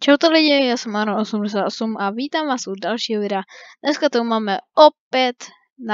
Čau lidi, já jsem Aaron88 a vítám vás u dalšího videa. Dneska tu máme opět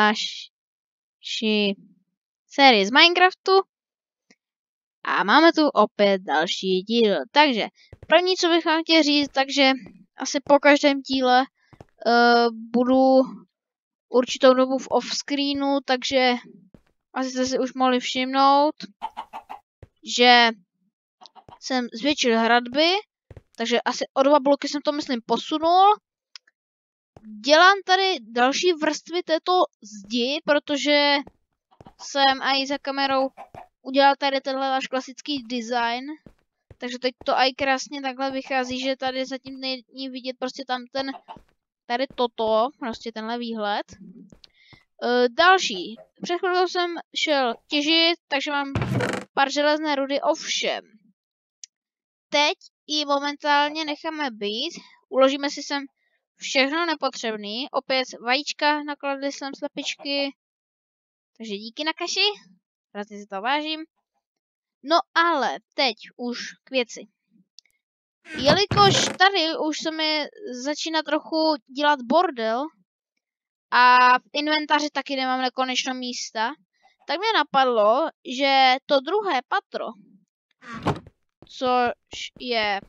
naši sérii z Minecraftu a máme tu opět další díl. Takže první, co bych vám chtěl říct, takže asi po každém díle budu určitou dobu v off-screenu, takže asi jste si už mohli všimnout, že jsem zvětšil hradby. Takže asi o 2 bloky jsem to, myslím, posunul. Dělám tady další vrstvy této zdi, protože jsem i za kamerou udělal tady tenhle váš klasický design. Takže teď to i krásně takhle vychází, že tady zatím není vidět prostě tam ten, tady toto, prostě tenhle výhled. Další. Před chvilkou jsem šel těžit, takže mám pár železné rudy, ovšem. Teď ji momentálně necháme být, uložíme si sem všechno nepotřebný, opět vajíčka, nakladli jsem slepičky, takže díky na kaši, hrozně si to vážím. No ale teď už k věci. Jelikož tady už se mi začíná trochu dělat bordel a v inventáři taky nemám nekonečno místa, tak mě napadlo, že to druhé patro, což je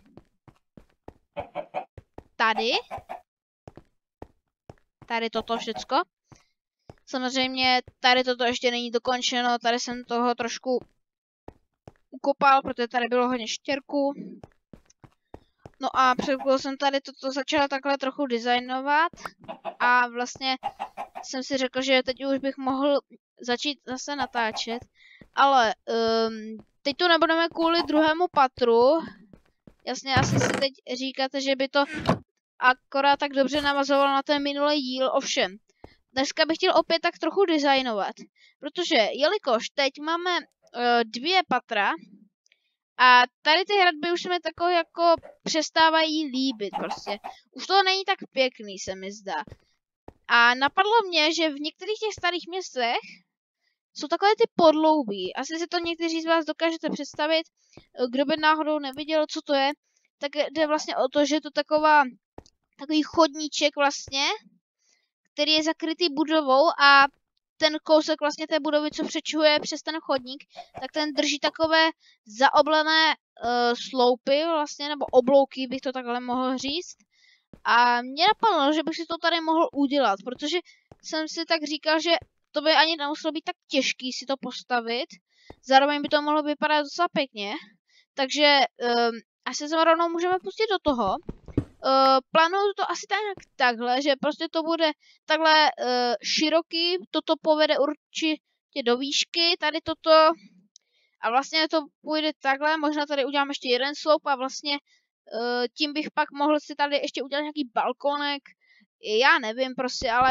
tady toto všecko. Samozřejmě tady toto ještě není dokončeno, tady jsem toho trošku ukopal, protože tady bylo hodně štěrku. No a před chvílí jsem tady toto začala takhle trochu designovat a vlastně jsem si řekl, že teď už bych mohl začít zase natáčet, ale teď tu nebudeme kvůli druhému patru. Jasně, asi si teď říkáte, že by to akorát tak dobře navazovalo na ten minulý díl, ovšem. Dneska bych chtěl opět tak trochu designovat, protože jelikož teď máme 2 patra a tady ty hradby už se mi takové jako přestávají líbit prostě. Už to není tak pěkný, se mi zdá. A napadlo mě, že v některých těch starých městech jsou takové ty podloubí. Asi si to někteří z vás dokážete představit. Kdo by náhodou neviděl, co to je, tak jde vlastně o to, že je to takový chodníček vlastně, který je zakrytý budovou a ten kousek vlastně té budovy, co přečuje přes ten chodník, tak ten drží takové zaoblené sloupy vlastně, nebo oblouky bych to takhle mohl říct. A mě napadlo, že bych si to tady mohl udělat, protože jsem si tak říkal, že to by ani nemuselo být tak těžký si to postavit. Zároveň by to mohlo vypadat docela pěkně. Takže asi se rovnou můžeme pustit do toho. Plánuju to asi takhle, že prostě to bude takhle široký, toto povede určitě do výšky, tady toto a vlastně to půjde takhle, možná tady udělám ještě jeden sloup a vlastně tím bych pak mohl si tady ještě udělat nějaký balkonek, já nevím prostě, ale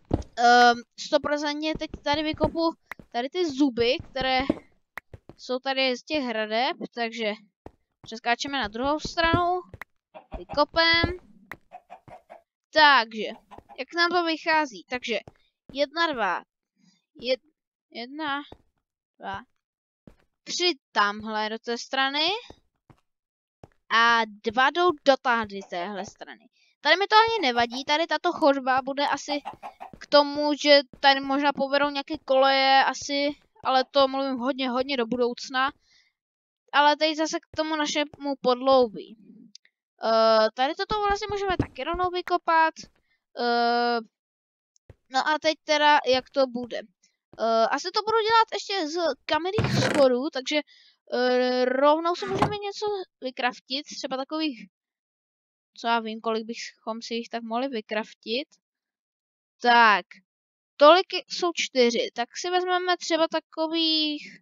100% teď tady vykopu tady ty zuby, které jsou tady z těch hradeb, takže přeskáčeme na druhou stranu. Vykopem. Takže, jak nám to vychází? Takže 1, 2, 3 tamhle do té strany a 2 jdou do téhle strany. Tady mi to ani nevadí, tady tato chodba bude asi k tomu, že tady možná povedou nějaké koleje asi, ale to mluvím hodně do budoucna. Ale teď zase k tomu našemu podloubí. Tady toto vlastně můžeme taky rovnou vykopat. No a teď teda, jak to bude. Asi to budu dělat ještě z kamenných schodů, takže rovnou si můžeme něco vykraftit. Třeba takových, co já vím, kolik bychom si jich tak mohli vykraftit. Tak, tolik jsou 4. Tak si vezmeme třeba takových,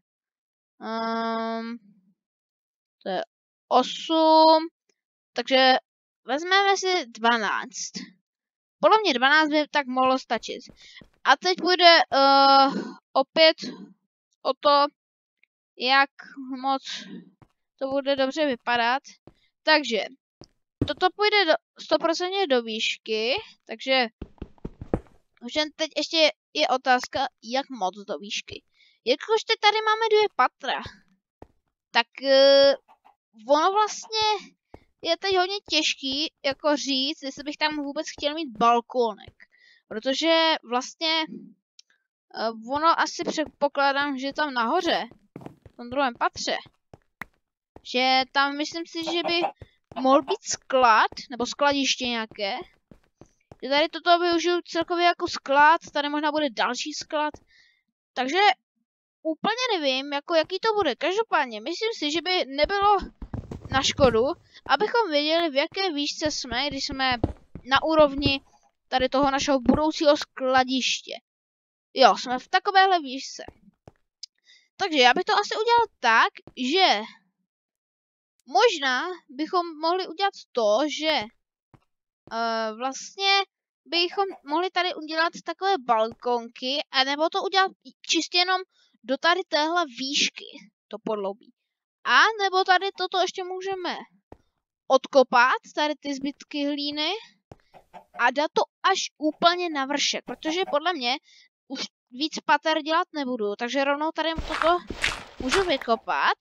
to je 8. Takže vezmeme si 12. Podle mě 12 by tak mohlo stačit. A teď půjde opět o to, jak moc to bude dobře vypadat. Takže toto půjde 100% do výšky, takže teď ještě je otázka, jak moc do výšky. Jakož teď tady máme 2 patra, tak ono vlastně je teď hodně těžký jako říct, jestli bych tam vůbec chtěl mít balkónek. Protože vlastně ono asi předpokládám, že tam nahoře, v tom druhém patře, že tam myslím si, že by mohl být sklad, nebo skladiště nějaké. Že tady toto využiju celkově jako sklad, tady možná bude další sklad. Takže úplně nevím, jako jaký to bude. Každopádně, myslím si, že by nebylo na škodu, abychom věděli, v jaké výšce jsme, když jsme na úrovni tady toho našeho budoucího skladiště. Jo, jsme v takovéhle výšce. Takže já bych to asi udělal tak, že možná bychom mohli udělat to, že vlastně bychom mohli tady udělat takové balkonky, anebo to udělat čistě jenom do tady téhle výšky, to podloubí. A nebo tady toto ještě můžeme odkopat, tady ty zbytky hlíny, a dát to až úplně na vršek, protože podle mě už víc pater dělat nebudu, takže rovnou tady toto můžu vykopat.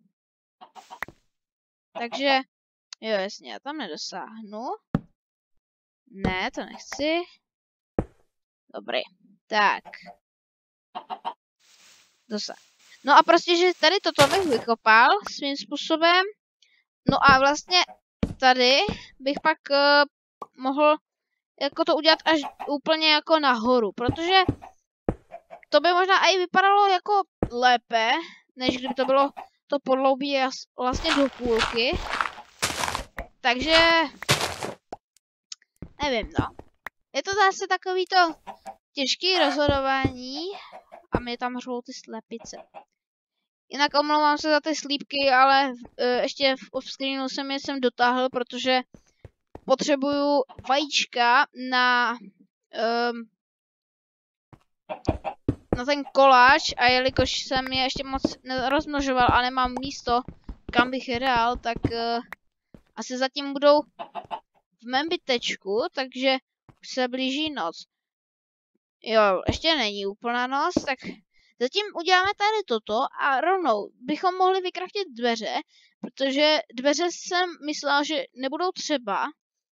Takže, jo jasně, já tam nedosáhnu. Ne, to nechci. Dobrý, tak. Dosáhnu. No a prostě, že tady toto bych vykopal svým způsobem. No a vlastně tady bych pak mohl jako to udělat až úplně jako nahoru, protože to by možná i vypadalo jako lépe, než kdyby to bylo to podloubí vlastně do půlky. Takže nevím, no. Je to zase takový to těžký rozhodování a mě tam řvou ty slepice. Jinak omlouvám se za ty slípky, ale ještě v offscreenu jsem je sem dotáhl, protože potřebuju vajíčka na ten koláč a jelikož jsem je ještě moc nerozmnožoval a nemám místo, kam bych je dal, tak asi zatím budou v mém bytečku, takže už se blíží noc. Jo, ještě není úplná noc, tak zatím uděláme tady toto a rovnou bychom mohli vykraftit dveře, protože dveře jsem myslela, že nebudou třeba,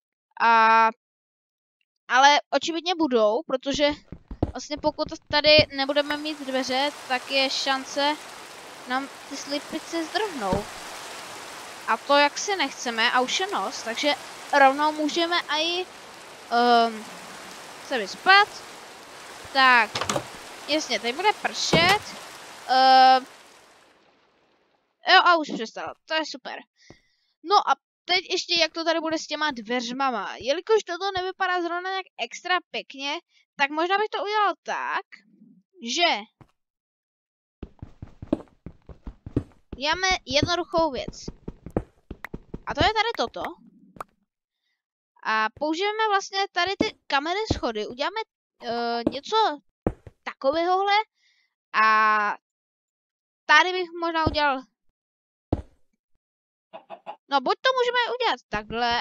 ale očividně budou, protože vlastně pokud tady nebudeme mít dveře, tak je šance nám ty slipice zdrhnou. A to jak si nechceme a už je noc, takže rovnou můžeme i se vyspat. Tak, jasně, teď bude pršet. Jo a už přestalo, to je super. No a teď ještě jak to tady bude s těma dveřmama. Jelikož toto nevypadá zrovna nějak extra pěkně, tak možná bych to udělal tak, že děláme jednoduchou věc. A to je tady toto. A použijeme vlastně tady ty kamenné schody. Uděláme něco takovéhohle. A tady bych možná udělal... No buď to můžeme udělat takhle.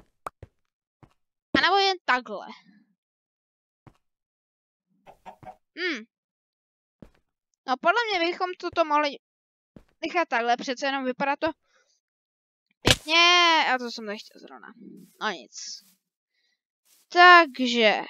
A nebo jen takhle. No podle mě bychom toto mohli nechat takhle, přece jenom vypadá to pěkně, a to jsem nechtěl zrovna. No nic. Takže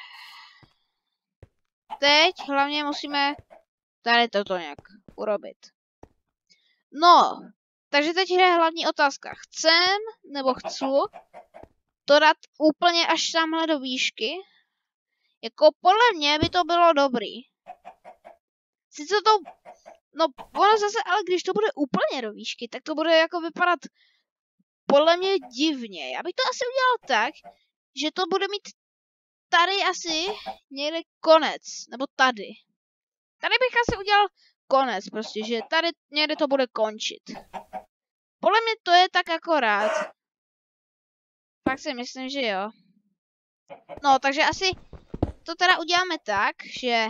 teď hlavně musíme tady toto nějak urobit. No, takže teď je hlavní otázka. Chcem, nebo chci to dát úplně až tamhle do výšky? Jako podle mě by to bylo dobrý. Sice to, no ono zase, ale když to bude úplně do výšky, tak to bude jako vypadat podle mě divně. Já bych to asi udělal tak, že to bude mít tady asi někde konec, nebo tady. Tady bych asi udělal konec, prostě, že tady někde to bude končit. Podle mě to je tak akorát. Pak si myslím, že jo. No, takže asi to teda uděláme tak, že...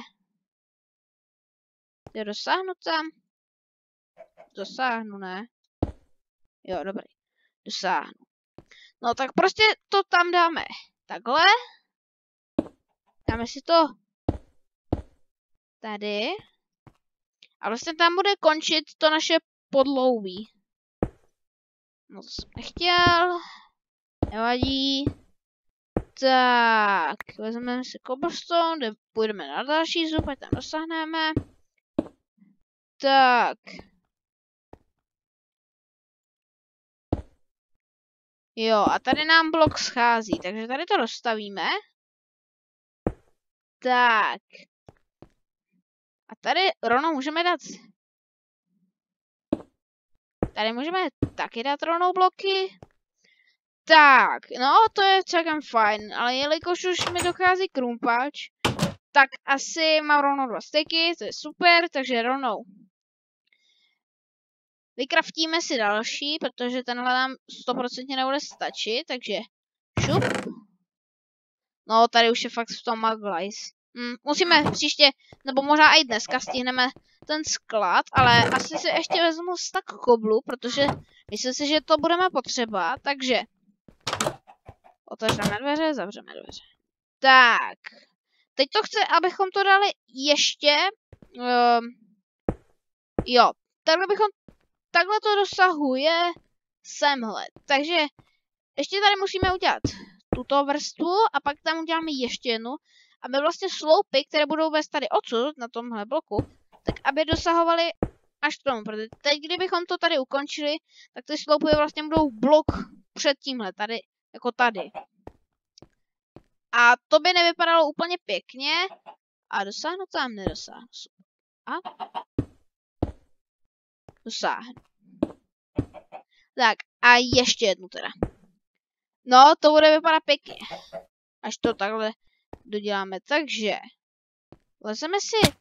Jo, dosáhnu tam? Dosáhnu, ne? Jo, dobrý. Dosáhnu. No, tak prostě to tam dáme takhle. Dáme si to tady. A vlastně tam bude končit to naše podloubí. No, to jsem nechtěl. Nevadí. Tak, vezmeme si cobblestone, půjdeme na další zub, ať tam dosáhneme. Tak. Jo, a tady nám blok schází, takže tady to rozstavíme. Tak. A tady rovnou můžeme dát... Tady můžeme taky dát rovnou bloky. Tak, no to je celkem fajn, ale jelikož už mi dochází krumpáč, tak asi mám rovnou 2 steky, to je super, takže rovnou. Vykraftíme si další, protože tenhle nám 100% nebude stačit, takže šup. No, tady už je fakt v tom maglajs. Musíme příště, nebo možná i dneska stihneme ten sklad, ale asi si ještě vezmu stack koblu, protože myslím si, že to budeme potřeba, takže otevřeme dveře, zavřeme dveře. Tak, teď to chce, abychom to dali ještě, jo, takhle to dosahuje semhle, takže ještě tady musíme udělat tuto vrstvu a pak tam uděláme ještě jednu, aby vlastně sloupy, které budou vést tady odsud na tomhle bloku, tak aby dosahovaly až k tomu, protože teď, kdybychom to tady ukončili, tak ty sloupy vlastně budou blok před tímhle, tady, jako tady. A to by nevypadalo úplně pěkně a dosáhnu tam, nedosáhnu. A? Dosáhnu. Tak a ještě jednu teda. No, to bude vypadat pěkně. Až to takhle doděláme. Takže lezeme si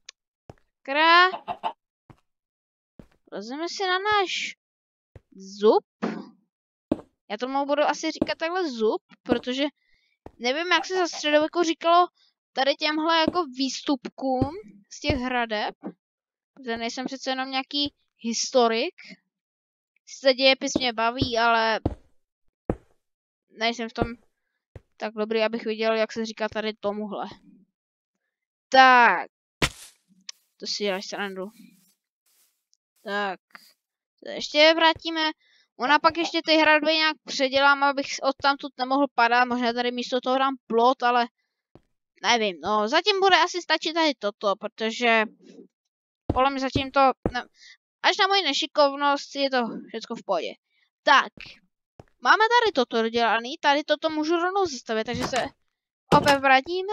lezeme si na náš zub. Já tomu budu asi říkat takhle zub, protože nevím, jak se za středověku říkalo tady těmhle jako výstupkům z těch hradeb. Protože nejsem přece jenom nějaký historik. Se dějepis mě baví, ale nejsem v tom tak dobrý, abych viděl, jak se říká tady tomuhle. Tak. To si děláš srandu. Tak. Ještě vrátíme. Ona pak ještě ty hradby nějak předělám, abych odtamtud nemohl padat. Možná tady místo toho dám plot, ale nevím. No, zatím bude asi stačit tady toto, protože podle mě zatím to... No, až na moji nešikovnost je to všechno v pohodě. Tak. Máme tady toto dodělané, tady toto můžu rovnou zastavit, takže se opět vrátíme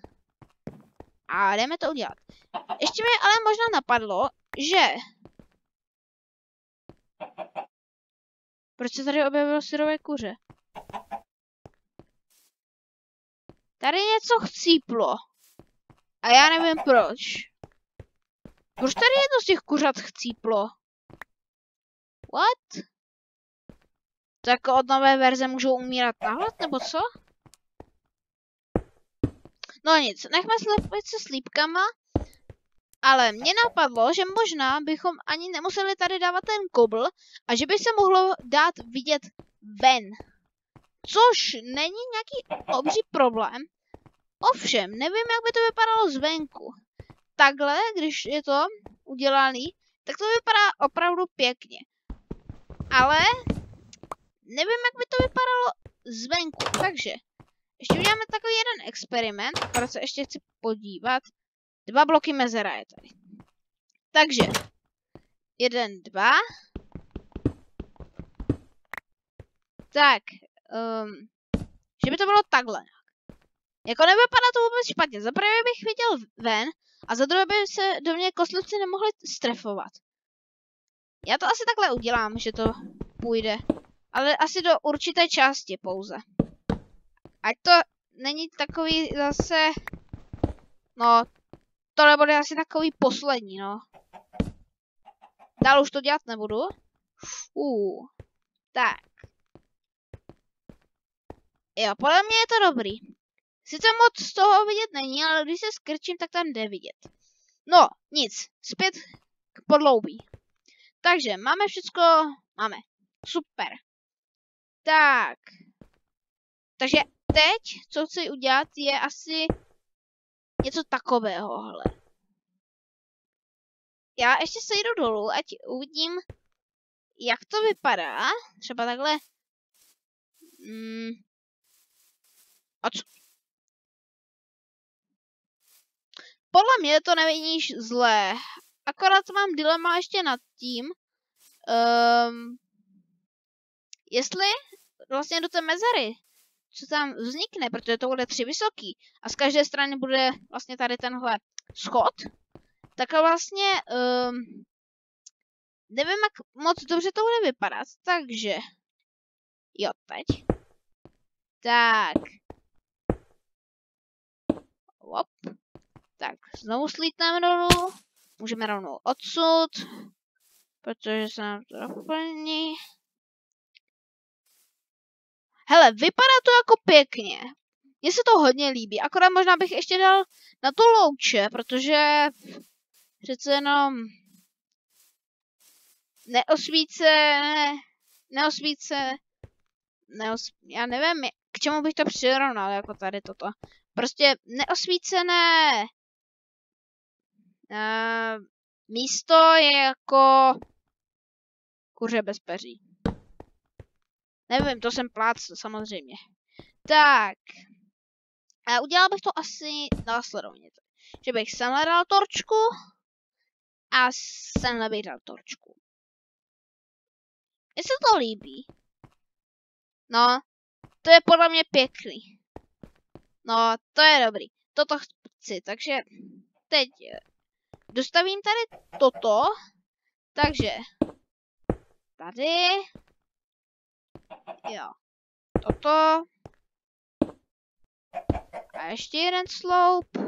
a jdeme to udělat. Ještě mi ale možná napadlo, že... Proč se tady objevilo syrové kuře? Tady něco chcíplo. A já nevím proč. Proč tady jedno z těch kuřat chcíplo? What? Tak od nové verze můžou umírat na hlad, nebo co? No nic, nechme slepit se slípkama. Ale mě napadlo, že možná bychom ani nemuseli tady dávat ten kobl a že by se mohlo dát vidět ven. Což není nějaký obří problém. Ovšem, nevím, jak by to vypadalo zvenku. Takhle, když je to udělaný, tak to vypadá opravdu pěkně. Ale nevím, jak by to vypadalo zvenku. Takže ještě uděláme takový jeden experiment, akorát se ještě chci podívat. 2 bloky mezera je tady. Takže 1, 2. Tak, že by to bylo takhle. Jako nevypadá to vůbec špatně. Za prvé bych viděl ven a za druhé by se do mě kostlivci nemohli strefovat. Já to asi takhle udělám, že to půjde. Ale asi do určité části pouze. Ať to není takový zase... No, tohle bude asi takový poslední, no. Dál už to dělat nebudu. Tak. Jo, podle mě je to dobrý. Sice moc z toho vidět není, ale když se skrčím, tak tam jde vidět. No, nic. Zpět k podloubí. Takže, máme všecko. Máme. Super. Tak. Takže teď, co chci udělat, je asi něco takového, hele. Já ještě sejdu dolů, ať uvidím, jak to vypadá. Třeba takhle. A co? Podle mě to nevidíš zlé. Akorát mám dilema ještě nad tím, jestli vlastně do té mezery, co tam vznikne, protože to bude 3 vysoký a z každé strany bude vlastně tady tenhle schod, tak vlastně nevím, jak moc dobře to bude vypadat, takže jo, teď. Tak. Hop. Tak, znovu slítneme dolů. Můžeme rovnou odsud, protože se nám to doplní. Hele, vypadá to jako pěkně. Mně se to hodně líbí, akorát možná bych ještě dal na to louče, protože přece jenom já nevím, k čemu bych to přirovnal, jako tady toto. Prostě neosvícené místo je jako kuře bez peří. Nevím, to jsem plácl, samozřejmě. Tak. A udělal bych to asi následovně. Že bych semhle dal torčku a semhle bych dal torčku. Mně se to líbí. No, to je podle mě pěkný. No, to je dobrý. Toto chci, takže teď dostavím tady toto. Takže tady. Jo. Toto. A ještě jeden sloup.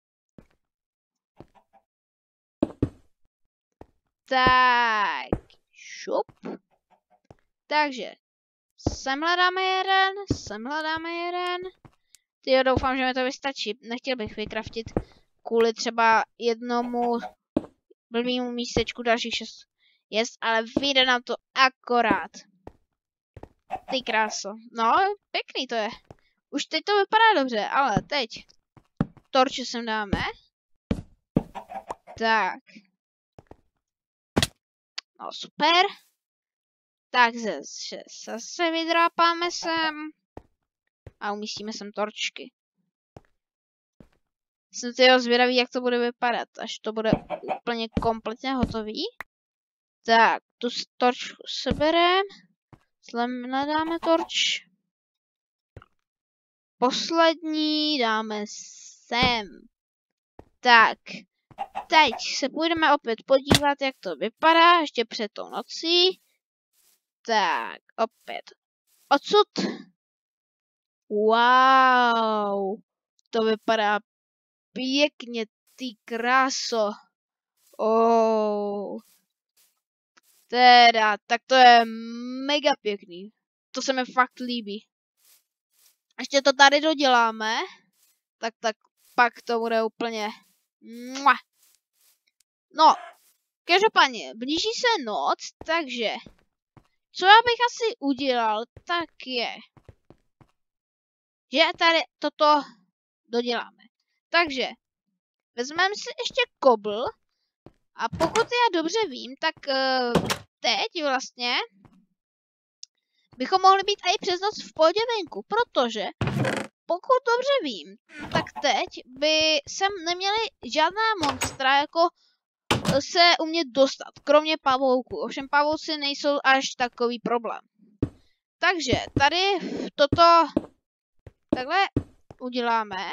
Tak. Šup. Takže. Semhle dáme jeden. Tyjo, doufám, že mi to vystačí. Nechtěl bych vykraftit kvůli třeba jednomu blbýmu místečku dalších 6 jest, ale vyjde nám to akorát. Ty kráso. No, pěkný to je. Už teď to vypadá dobře, ale teď torče sem dáme. Tak. No, super. Tak zase vydrápáme sem. A umístíme sem torčky. Jsem tyjo zvědavý, jak to bude vypadat, až to bude úplně kompletně hotový. Tak, tu torčku sebereme. Dáme torč. Poslední dáme sem. Tak, teď se půjdeme opět podívat, jak to vypadá, ještě před tou nocí. Tak, opět odsud. Wow, to vypadá pěkně, ty kráso. Oh. Teda, tak to je mega pěkný. To se mi fakt líbí. Ještě to tady doděláme. Tak pak to bude úplně... Mua. No, každopádně, blíží se noc, takže... Co já bych asi udělal, tak je... Že tady toto doděláme. Takže, vezmeme si ještě kobl. A pokud já dobře vím, tak teď vlastně bychom mohli být i přes noc v pohodě venku, protože pokud dobře vím, tak teď by sem neměli žádná monstra jako se umět dostat, kromě pavouků. Ovšem pavouci nejsou až takový problém. Takže tady toto takhle uděláme.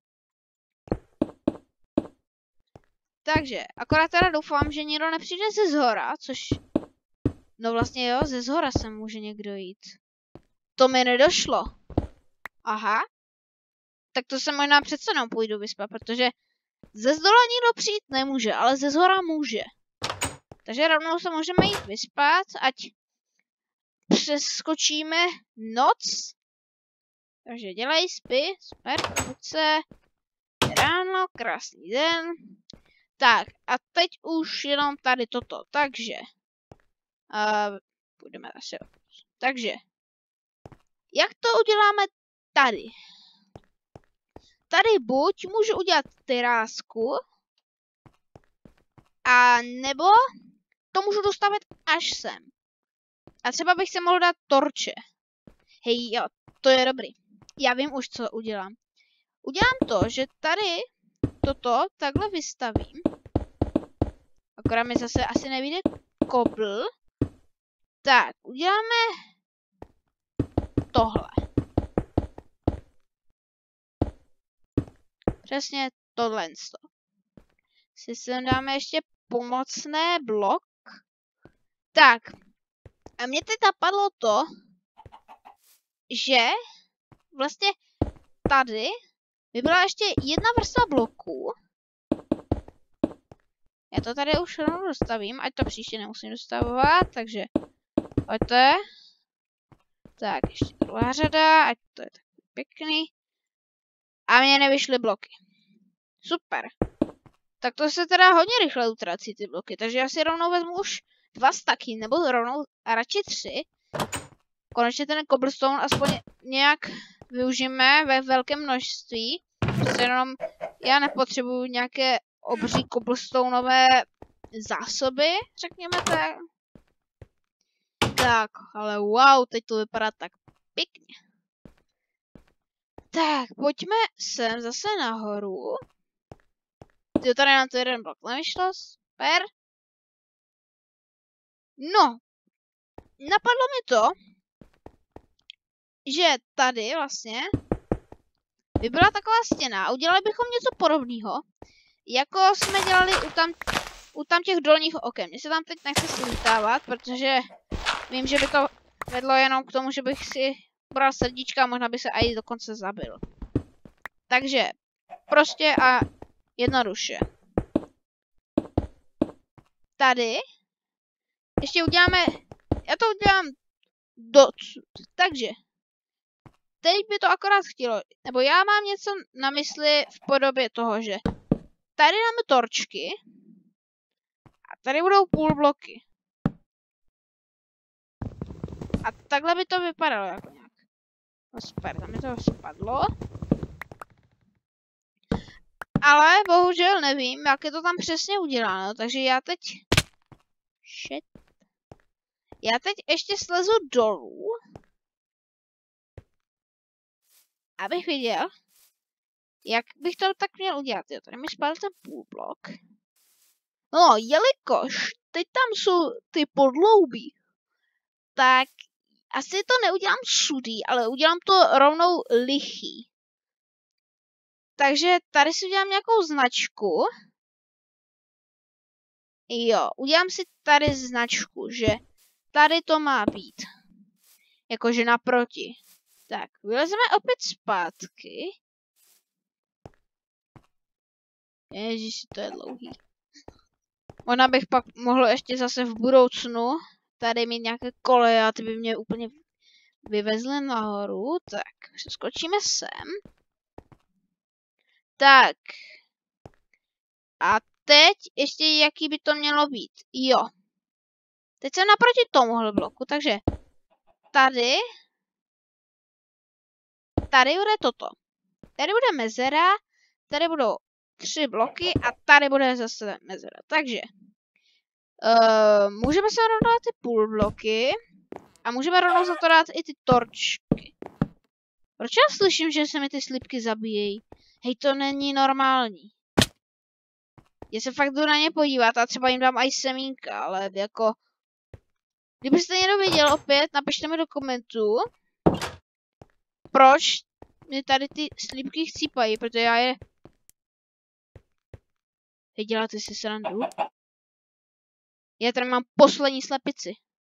Takže, akorát teda doufám, že někdo nepřijde ze zhora, což... No vlastně jo, ze zhora se může někdo jít. To mi nedošlo. Aha. Tak to se možná přece jenom půjdu vyspat, protože ze zdola nikdo přijít nemůže, ale ze zhora může. Takže rovnou se můžeme jít vyspat, ať přeskočíme noc. Takže dělej, spí, super, pojď se. Ráno, krásný den. Tak, a teď už jenom tady toto, takže... půjdeme zase. Takže, jak to uděláme tady? Tady buď můžu udělat terásku, a nebo to můžu dostavit až sem. A třeba bych se mohl dát torče. Hej, jo, to je dobrý. Já vím už, co udělám. Udělám to, že tady toto takhle vystavím. Akorát mi zase asi nevyjde kobl. Tak, uděláme tohle. Přesně tohle. Si sem dáme ještě pomocné blok. Tak. A mě teď napadlo to, že vlastně tady by byla ještě jedna vrstva bloků. Já to tady už rovnou dostavím, ať to příště nemusím dostavovat, takže pojďte. Tak, ještě druhá řada, ať to je tak pěkný. A mně nevyšly bloky. Super. Tak to se teda hodně rychle utrací ty bloky, takže já si rovnou vezmu už 2 staky, nebo rovnou a radši 3. Konečně ten cobblestone aspoň nějak využijeme ve velkém množství. Prostě jenom já nepotřebuju nějaké obří cobblestoneové zásoby, řekněme tak. Tak, ale wow, teď to vypadá tak pěkně. Tak, pojďme sem zase nahoru. Jo, tady nám to jeden blok nevyšlo, super. No, napadlo mi to, že tady vlastně by byla taková stěna a udělali bychom něco podobného, jako jsme dělali u tam těch dolních oken. Mně se tam teď nechce slítávat, protože vím, že by to vedlo jenom k tomu, že bych si bral srdíčka a možná by se i dokonce zabil. Takže prostě a jednoduše. Tady ještě uděláme, já to udělám docud, takže teď by to akorát chtělo, nebo já mám něco na mysli v podobě toho, že tady dáme torčky a tady budou půl bloky. A takhle by to vypadalo jako nějak. No super, tam mi to spadlo. Ale bohužel nevím, jak je to tam přesně uděláno, takže já teď... Shit. Já teď ještě slezu dolů. Abych viděl, jak bych to tak měl udělat. Jo, tady mi spadl ten půlblok. No, jelikož teď tam jsou ty podloubí, tak asi to neudělám sudý, ale udělám to rovnou lichý. Takže tady si udělám nějakou značku. Jo, udělám si tady značku, že tady to má být. Jakože naproti. Tak, vylezeme opět zpátky. Ježiši, to je dlouhý. Možná bych pak mohl ještě zase v budoucnu tady mít nějaké koleje a ty by mě úplně vyvezly nahoru. Tak, přeskočíme sem. Tak. A teď ještě jaký by to mělo být. Jo. Teď jsem naproti tomuhle bloku, takže tady bude toto. Tady bude mezera, tady budou 3 bloky a tady bude zase mezera. Takže můžeme se rovnou dát ty půl bloky a můžeme rovnou za to dát i ty torčky. Proč já slyším, že se mi ty slipky zabíjejí? Hej, to není normální. Já se fakt jdu na ně podívat a třeba jim dám i semínka, ale jako... Kdybyste někdo věděl opět, napište mi do komentů, proč mě tady ty slípky chcípají, protože já je... Hej, děláte si srandu? Já tady mám poslední slepici.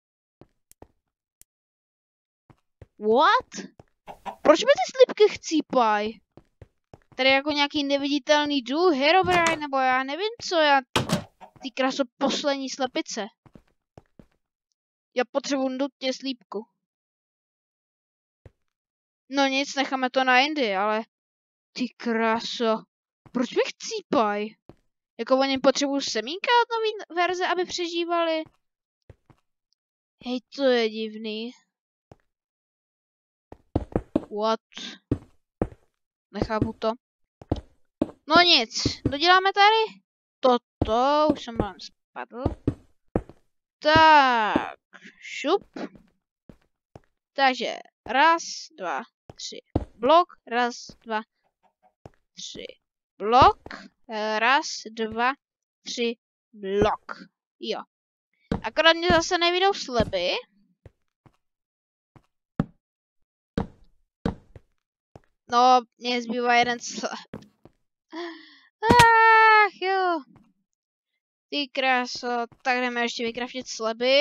What? Proč mi ty slípky chcípají? Tady jako nějaký neviditelný duch, Herobrine, nebo já nevím co, ty kraso poslední slepice. Já potřebuji nutně slípku. No nic, necháme to na jindy, ale... Ty kráso. Proč mi chcípaj? Jako oni potřebují semínka od nový verze, aby přežívali? Hej, to je divný. What? Nechápu to. No nic, doděláme tady toto, už jsem vám spadl. Tak, šup. Takže, 1, 2, 3. blok, raz, dva, tři, blok, raz, dva, tři, blok. Jo. Akorát mě zase nevidou slepy. No, mně zbývá jeden slep. Ach jo. Ty kráso, tak jdeme ještě vykraftit sleby.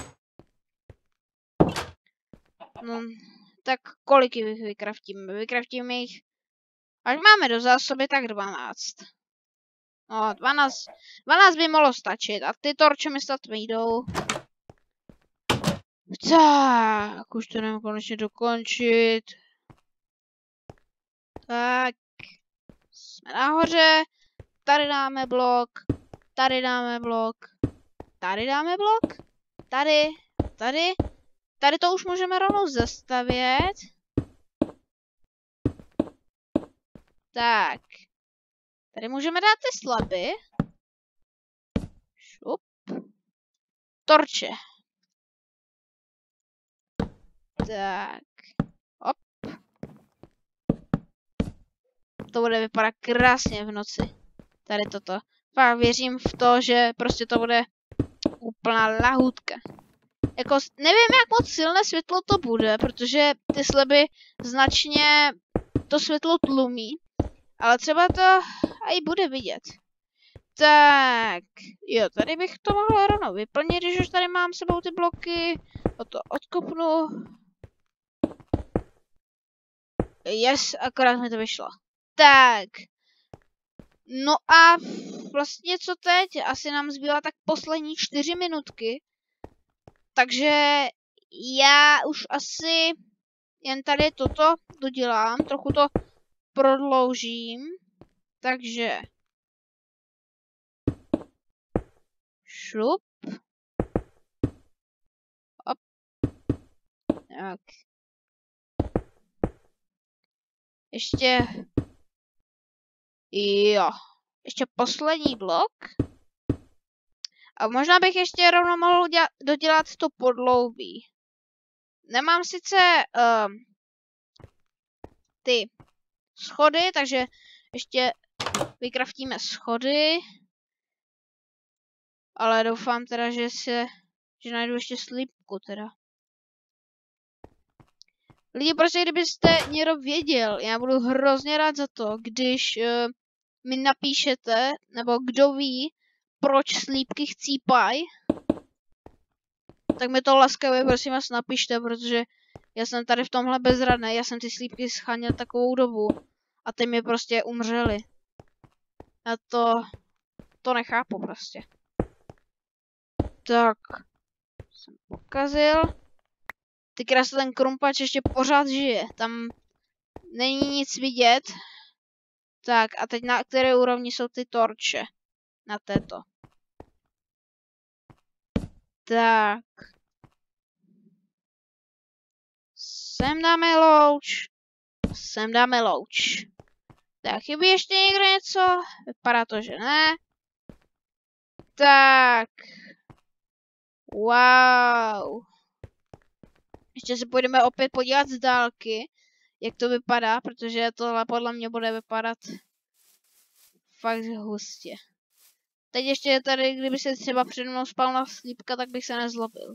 No, tak kolik jich vykraftíme? Vykraftíme jich, až máme do zásoby, tak 12. No, 12 by mohlo stačit a ty torče mi snad vyjdou. Tak, už to jdeme konečně dokončit. Tak, jsme nahoře, tady dáme blok, tady dáme blok, tady dáme blok, tady to už můžeme rovnou zastavět. Tak, tady můžeme dát ty slapy. Šup. Torče. Tak, hop. To bude vypadat krásně v noci. Tady toto. Fakt věřím v to, že prostě to bude úplná lahůdka. Jako, nevím, jak moc silné světlo to bude, protože ty sleby značně to světlo tlumí. Ale třeba to i bude vidět. Tak, jo, tady bych to mohla rovnou vyplnit, když už tady mám sebou ty bloky. O to odkopnu. Yes, akorát mi to vyšlo. Tak. No a vlastně co teď? Asi nám zbývá tak poslední 4 minutky. Takže já už asi jen tady toto dodělám. Trochu to prodloužím. Takže. Šup. Hop. Tak. Ještě. Jo. Ještě poslední blok. A možná bych ještě rovnou mohl dodělat to podloubí. Nemám sice ty schody, takže ještě vykraftíme schody. Ale doufám teda, že najdu ještě slípku teda. Lidi, prostě kdybyste někdo věděl, já budu hrozně rád za to, když mi napíšete, nebo kdo ví, proč slípky chcípají, tak mi to laskavě prosím vás napište, protože já jsem tady v tomhle bezradný, já jsem ty slípky scháněl takovou dobu a ty mi prostě umřely. A to nechápu prostě. Tak, jsem pokazil. Ty krásně, ten krumpač ještě pořád žije, tam není nic vidět. Tak a teď na které úrovni jsou ty torče? Na této. Tak. Sem dáme louč. Sem dáme louč. Tak, chybí ještě někdo něco? Vypadá to, že ne. Tak. Wow. Ještě se půjdeme opět podívat z dálky, jak to vypadá, protože tohle podle mě bude vypadat fakt hustě. Teď ještě tady, kdyby se třeba přede mnou spalna slípka, tak bych se nezlobil.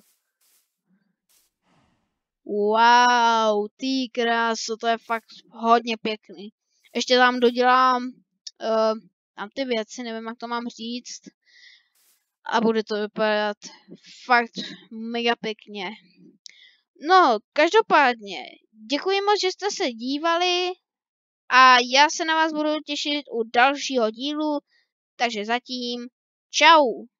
Wow, ty kráso, to je fakt hodně pěkný. Ještě tam dodělám tam ty věci, nevím, jak to mám říct. A bude to vypadat fakt mega pěkně. No, každopádně, děkuji moc, že jste se dívali a já se na vás budu těšit u dalšího dílu, takže zatím čau.